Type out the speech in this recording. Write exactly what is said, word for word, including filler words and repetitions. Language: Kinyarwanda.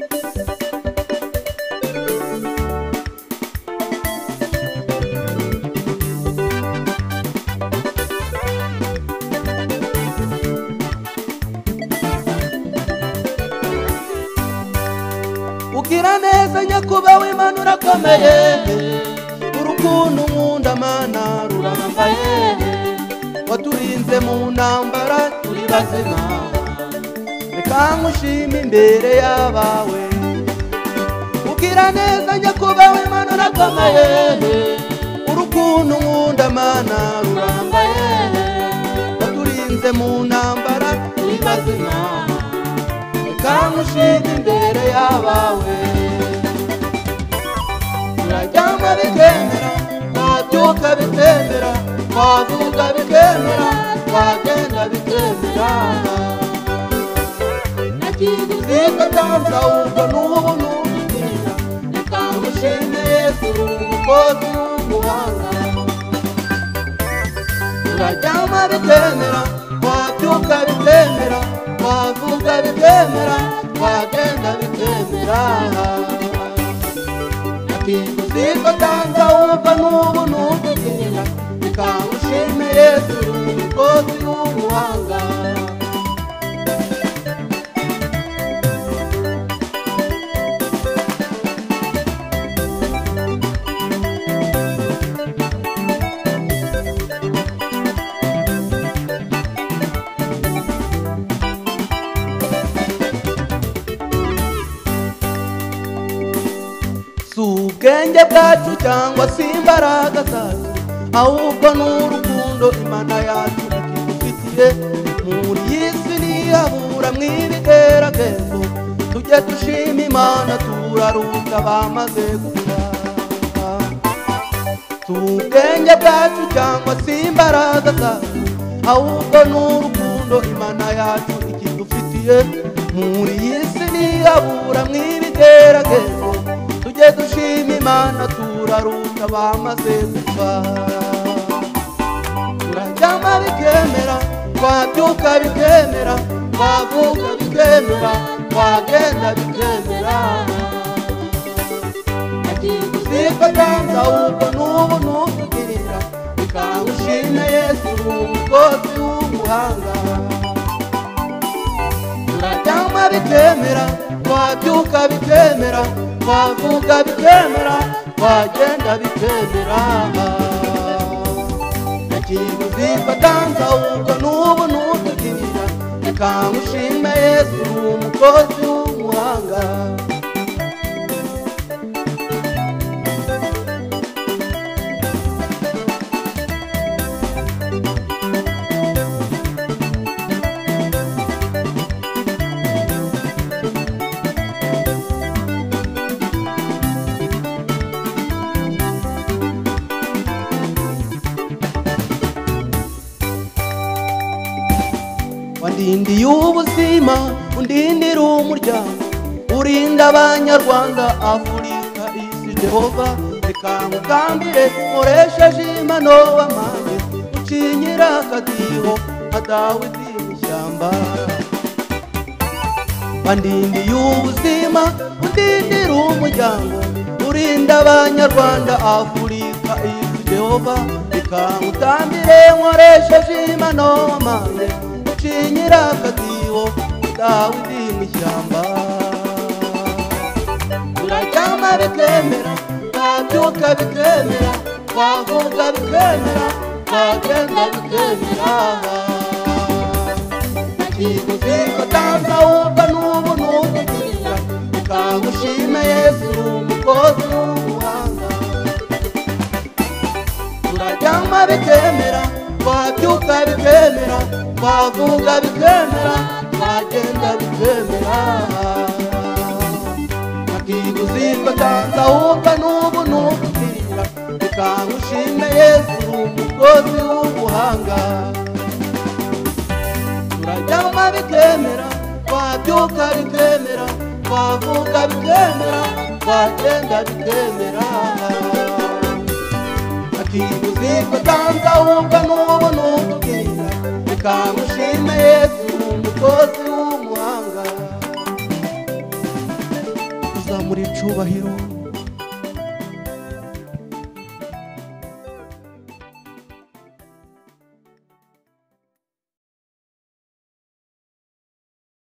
ugira neza nyakuba w'Imana urakomeye urukundo nkunda Mana rurambaye waturinze mu ntambara turi bazima reka ngushime imbere y'abawe ugira neza nyakuba w'Imana urakomeye urukundo nkunda Mana rurambaye waturinze mu ntambara turi bazima kamushime imbere y'abawe urajyama bikemera wabyuka bikemera wavuga bikemera wagenda bikemera nakiguziga tanza ubwo n'ubu n'ubwira kamushime Yesu umukozi w'umuhanga urajyama bikemera wabyuka bikemera wavuga bikemera wagenda bikemera nakiguziga tanza ubwo n'ubu n'ubwira kamushime Yesu umukozi w'umuhanga ubwenge bwacu cyangwa si imbaraga zacu ahubwo n'urukundo Imana yacu ikidufitiye muri iyi si ntihabura mw'ibigeragezo tujye dushima Imana turaruta bamaze gupfa si ubwenge bwacu cyangwa si imbaraga zacu ahubwo n'urukundo Imana yacu ikidufitiye muri iyi si ntihabura mw'ibigeragezo tujye dushima Imana turaruta bamaze gupfa turajyama bikemera wabyuka bikemera wavuga bikemera wagenda bikemera nakiguziga tanza ubwo n'ubu n'ubwira kamushime Yesu umukozi w'umuhanga turajyama bikemera wabyuka bikemera wavuga bikemera wagenda bikemera nakiguziga tanza ubwo n'ubu n'ubwira kamushime Yesu umukozi w'umuhanga wandindiye ubuzima undindira umuryango urinda abanyarwanda Afurika isi Jehova reka ngukambire nkoresheje impano wamaye ucinyira akadiho nka Dawidi mw'ishyamba wandindiye ubuzima undindira umuryango urinda abanyarwanda Afurika isi Jehova reka ngutambire nkoresheje impano wamaye ucinyira akadiho Dawidi mw'ishyamba urajyama bikemera wabyuka bikemera wavuga bikemera wagenda bikemera nakiguziga tanza ubwo n'ubu n'ubwira kamushime Yesu umukozi w'umuhanga urajyama bikemera wabyuka bikemera wavuga bikemera wagenda bikemera nakiguziga tanza ubwo n'ubu n'ubwira kamushime Yesu umukozi w'umuhanga urajyama bikemera wabyuka bikemera wavuga bikemera wagenda bikemera nakiguziga tanza ubwo n'ubu n'ubwira kamushime Yesu umukozi w'umuhanga tuzamura icyubahiro